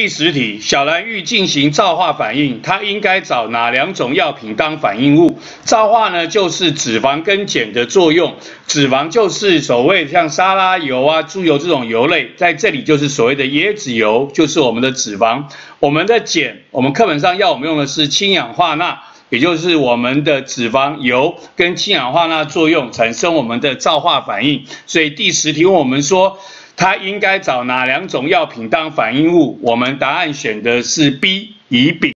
第10题，小蓝玉进行皂化反应，它应该找哪2种药品当反应物？皂化呢，就是脂肪跟碱的作用，脂肪就是所谓像沙拉油啊、猪油这种油类，在这里就是所谓的椰子油，就是我们的脂肪。我们的碱，我们课本上要我们用的是氢氧化钠，也就是我们的脂肪油跟氢氧化钠作用产生我们的皂化反应。所以第10题问我们说，它应该找哪2种药品当反应物？我们答案选的是 B， 乙丙。